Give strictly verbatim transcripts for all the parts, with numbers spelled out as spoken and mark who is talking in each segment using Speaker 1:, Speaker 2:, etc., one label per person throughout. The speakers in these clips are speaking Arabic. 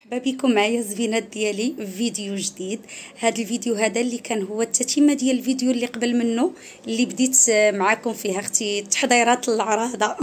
Speaker 1: مرحبا بكم معايا الزوينات ديالي في فيديو جديد. هذا الفيديو هذا اللي كان هو التتمه ديال الفيديو اللي قبل منه اللي بديت معاكم فيها اختي تحضيرات العراضه.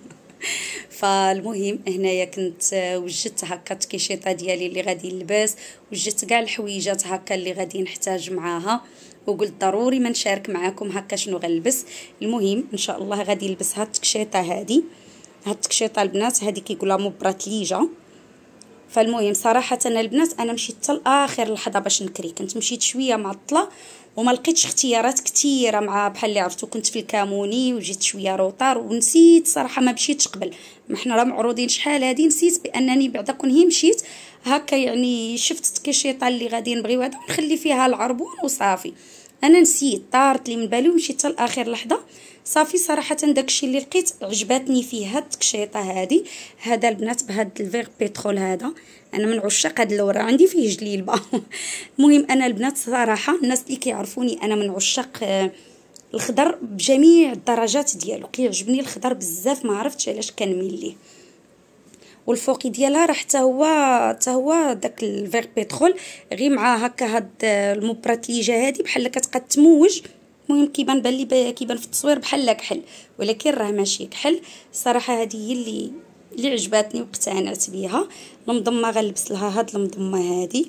Speaker 1: فالمهم هنايا كنت وجدت هكا التكيشيطه ديالي اللي غادي نلبس، وجدت كاع الحويجات هكا اللي غادي نحتاج معاها، وقلت ضروري ما نشارك معاكم هكا شنو غنلبس. المهم ان شاء الله غادي نلبس هاد التكشيطه هذه. هاد التكشيطه البنات هذه كيقولها مبراتليجه. فالمهم صراحه انا البنات انا مشيت حتى لاخر لحظه باش نكري، كنت مشيت شويه معطله وما لقيتش اختيارات كثيره مع بحال اللي عرفتو، كنت في الكاموني وجيت شويه روطار ونسيت صراحه ما مشيتش قبل، ما حنا راه معروضين شحال هادي، نسيت بانني بعدا كون هي مشيت هكا يعني شفت التكيشيطه اللي غادي نبغيو هذا ونخلي فيها العربون وصافي. انا نسيت طارت لي من بالي ومشيت حتى لاخر لحظه صافي. صراحه داكشي اللي لقيت عجباتني فيه هاد التكشيطه هذه. هذا البنات بهاد الفيغ بيترول هذا، انا من عشاق هاد اللون عندي فيه جليلبه. المهم انا البنات صراحه الناس اللي كيعرفوني انا من عشاق الخضر بجميع الدرجات ديالو، كيعجبني الخضر بزاف، ما عرفتش علاش كنميل ليه. والفوقي ديالها راه حتى هو حتى هو داك الفيغ بيترول غير مع هكا هاد المبراتليجه هادي بحال كتبقى تموج. المهم كيبان بان لي كيبان في التصوير بحال كحل، ولكن راه ماشي كحل. الصراحه هذه هي اللي اللي عجباتني واقتنعت بها. المضمه غنلبس لها هاد المضمه هذه،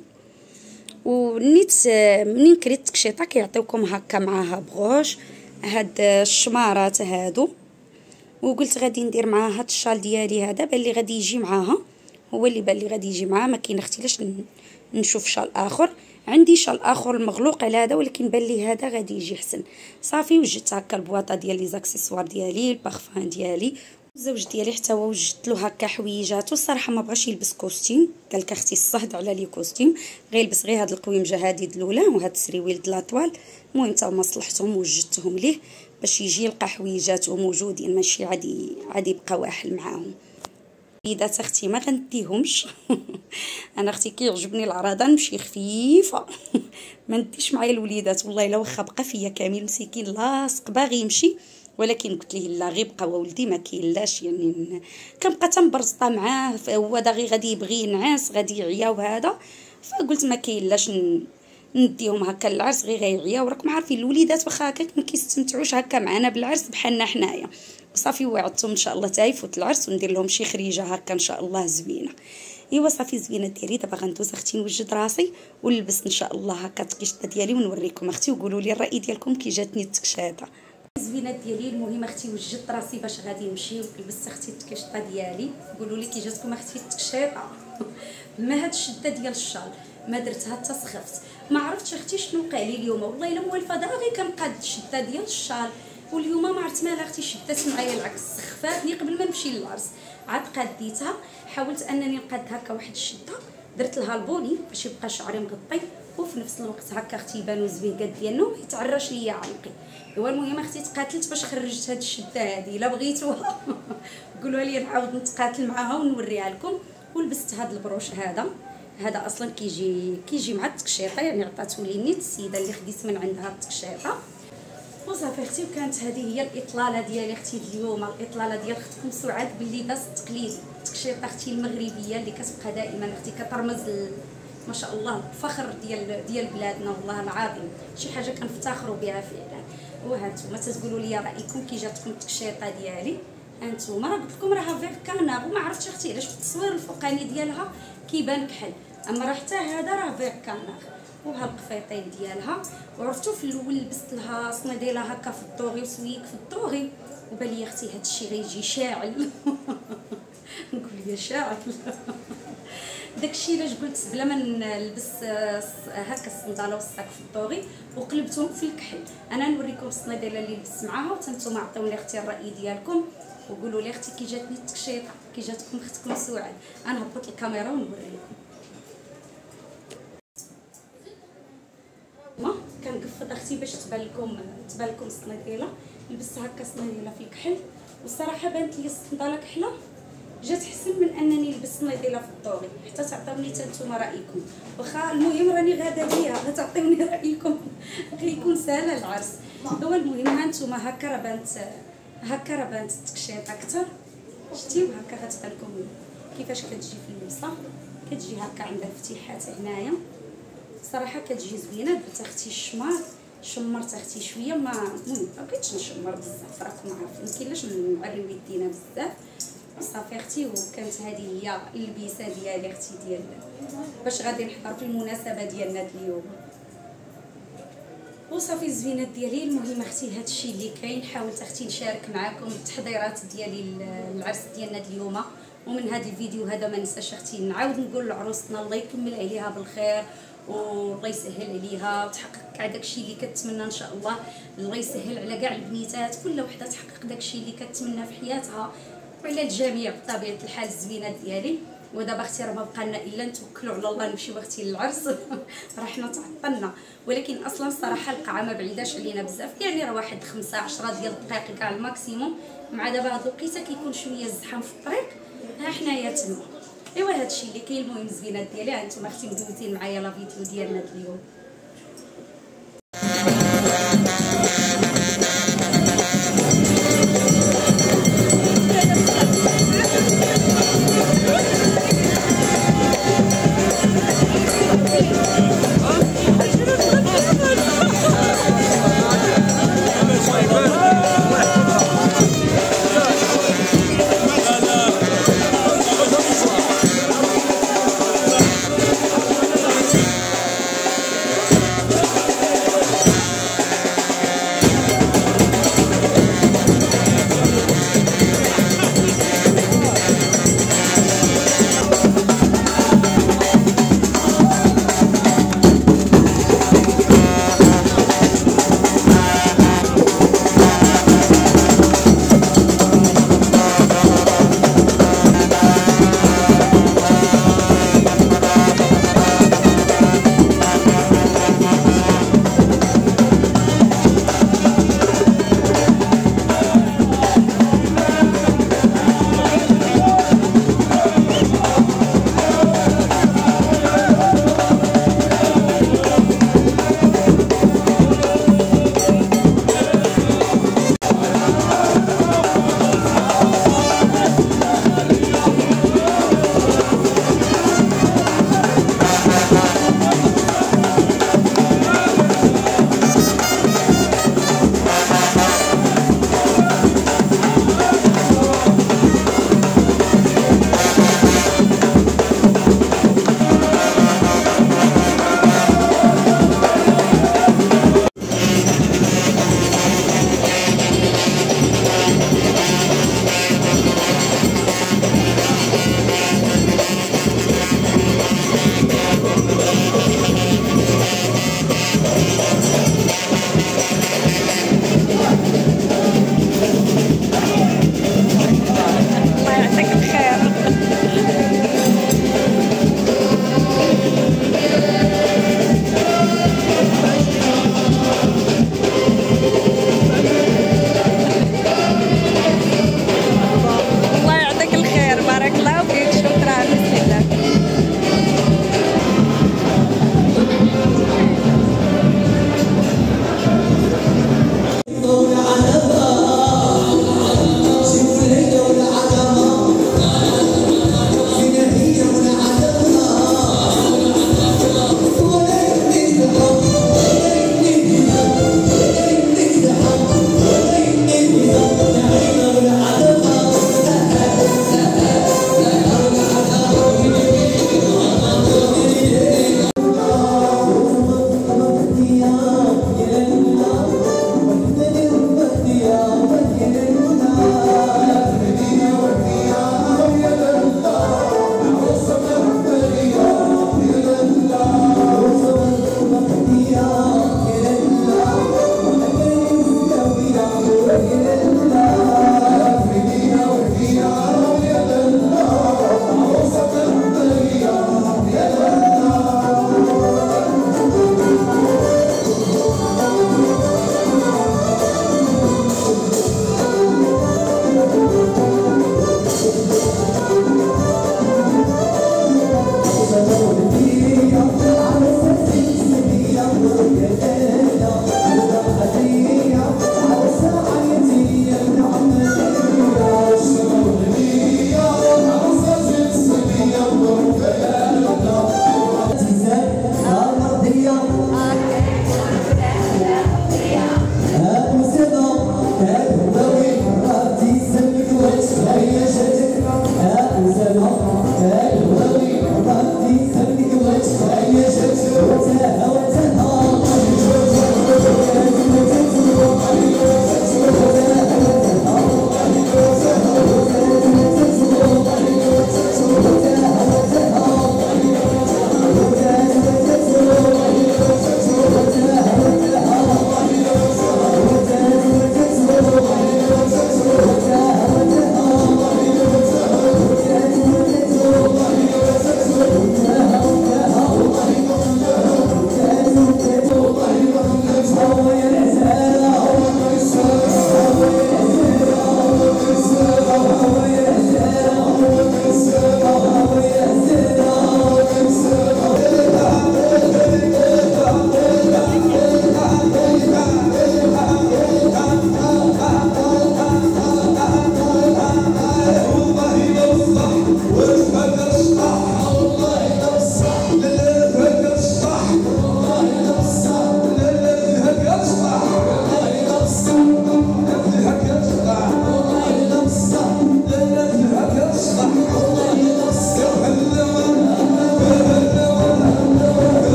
Speaker 1: ونيت منين كريت التكشيطه كيعطيوكم هكا معاها بغوش هاد الشمارات هادو، وقلت غادي ندير معاها هاد الشال ديالي هذا بان لي غادي يجي معاها، هو اللي بان لي غادي يجي معاه، ما كاين اختلاش نشوف شال اخر. عندي شال اخر المغلوق على هذا ولكن بان لي هذا غادي يجي حسن. صافي وجدت هكا البواطه ديال لي زاكسيسوار ديالي، البارفان ديالي، الزوج ديالي حتى هو وجدت له هكا حويجاتو. الصراحه ما بغاش يلبس كوستيم، قال لك اختي الصهد على لي كوستيم، غير يلبس غير هاد القويمجه هادي الاولى وهاد السريويل د لاطوال. المهم تا هما صلحتهم وجدتهم ليه باش يجي يلقى حويجاتو موجودين، ماشي عادي عادي يبقى واحل معاهم. وليدات اختي ما غنديهمش. انا اختي كيعجبني العراضه نمشي خفيفه. ما نديش معايا الوليدات والله الا واخا بقى فيا كامل مسكين لاصق باغي يمشي، ولكن قلت ليه لا غير بقى ولدي ما كاينلاش، يعني كنبقى تنبرزطه معاه، هو داغي غادي يبغي ينعس غادي يعيا وهذا، فقلت ما كاينلاش نديهم هكا للعرس غير غيعيا. وراكم عارفين الوليدات واخا هكاك ما كيستمتعوش هكا معنا بالعرس بحالنا حنايا. صافي وعدتهم ان شاء الله تا يفوت العرس وندير لهم شي خريجه هكا ان شاء الله زوينه. ايوا صافي زوينه ديالي، دابا غندوز اختي نوجد راسي ونلبس ان شاء الله هكا التكشيطه ديالي ونوريكم اختي، وقولوا لي الراي ديالكم كي جاتني التكشيطه زوينات ديالي. المهم اختي وجدت راسي باش غادي نمشي ولبست اختي التكشيطه ديالي. قولوا لي كي جاتكم اختي التكشيطه. ما هاد الشده ديال الشال ما درتها حتى سخفت، ما عرفتش اختي شنو وقع لي اليوم، والله الا موالفه داغي كنقاد الشده ديال الشال، واليوم ما عرفت مالها اختي شدات معايا العكس، سخفاتني قبل ما نمشي للعرس. عاد قاديتها، حاولت انني نقاد هكا واحد الشده، درت لها البوني باش يبقى شعري مغطي وفي نفس الوقت هكا اختي يبانو زوينات ديالنا وما يتعرش ليا عنقي. ايوا المهم اختي تقاتلت باش خرجت هاد الشده هذه، الا بغيتوها قولوا لي نعاود نتقاتل معاها ونوريها لكم. ولبست هاد البروش هذا، هذا اصلا كيجي كيجي مع التكشيطه، يعني عطاتو لي نيت السيده اللي خديت من عندها التكشيطه. وصافي اختي وكانت هذه هي الاطلاله ديالي اختي اليوم، الاطلاله ديال اختكم سعاد باللباس التقليدي، التكشيطه اختي المغربيه اللي كتبقى دائما اختي كترمز ما شاء الله الفخر ديال ديال بلادنا، والله العظيم شي حاجه كنفتخروا بها فعلا. وهانتوما تتقولوا لي رايكم كي جاتكم التكشيطه ديالي. هانتوما راه قلت لكم راها فيغ كاناغ، وما عرفتش اختي علاش في التصوير الفوقاني ديالها كيبان كحل، اما راه حتى هذا راه فيغ كاناغ. وها القفيطين ديالها، وعرفتوا في الاول لبست لها صناديله هكا في الدوغي وسويك في الدوغي، وبان لي اختي هذا الشيء غيجي شاعل. نقول يا شاعل. داكشي علاش قلت بلا ما نلبس هكا الصنداله والصاك في الدوغي وقلبتهم في الكحل. انا نوريكم الصناديله اللي لبست معاها وتنتوما عطيوني اختي الراي ديالكم وقولوا لي اختي كي جاتني التكشيطه، كي جاتكم اختكم سعاد. انا هبط الكاميرا ونوريكم. ما كنقفض اختي باش تبان لكم تبان لكم الصناديله، لبست هكا صناديله في الكحل، والصراحه بانت لي الصنداله كحله جات حسن من انني لبست صناديله في الدوغي. حتى تعطيوني حتى نتوما رايكم، واخا المهم راني غادا بيا غتعطيوني رايكم غيكون سهله العرس. هو المهم ها نتوما هكا راه بانت هكا راه بانت التكشيط اكثر، شتي هكا غتبان لكم كيفاش كتجي في اللبسه، كتجي هكا عندها فتيحات هنايا صراحه كتجي زوينه. درت اختي الشمار شمرت اختي شويه ما المهم ما بغيتش نشمر بزاف راكم عارفين كيفاش نعريو يدينا بزاف صافي اختي. وكانت هذه هي اللبسه ديالي اختي ديال باش غادي نحضر في المناسبه ديالنا اليوم وصافي الزوينات ديالي. المهم اختي هادشي اللي كاين حاولت اختي نشارك معكم التحضيرات ديالي العرس ديالنا اليوم. ومن هذا الفيديو هذا ما ننساش اختي نعاود نقول لعروستنا الله يكمل عليها بالخير والله يسهل عليها وتحقق كاع داكشي اللي كتمنى ان شاء الله. الله يسهل على كاع البنيتات كل وحده تحقق داكشي اللي كتمنى في حياتها وعلى الجميع بطبيعه الحال الزوينات ديالي. ودابا اختي راه ما بقى لنا الا نتوكلوا على الله نمشيو اختي للعرس راه حنا تعطلنا. ولكن اصلا الصراحه القاعه ما بعيداش علينا بزاف يعني راه واحد خمسة عشرة ديال الدقائق كاع الماكسيموم. مع دابا هاد الوقيته كيكون شويه الزحام في الطريق ها حنايا تما. ايوا هادشي اللي كاين. المهم الزوينات ديالي ها انتم اختي مدوزين معايا لا فيديو ديالنا اليوم.